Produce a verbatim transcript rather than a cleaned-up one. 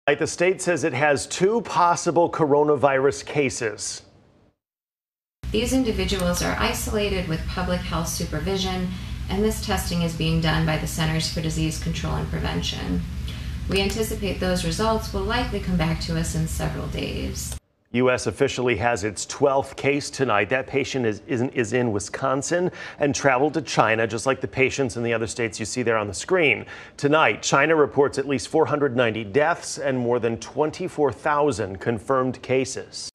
The state says it has two possible coronavirus cases. These individuals are isolated with public health supervision, and this testing is being done by the Centers for Disease Control and Prevention. We anticipate those results will likely come back to us in several days. U S officially has its twelfth case tonight. That patient is, is, is in Wisconsin and traveled to China, just like the patients in the other states you see there on the screen. Tonight, China reports at least four hundred ninety deaths and more than twenty-four thousand confirmed cases.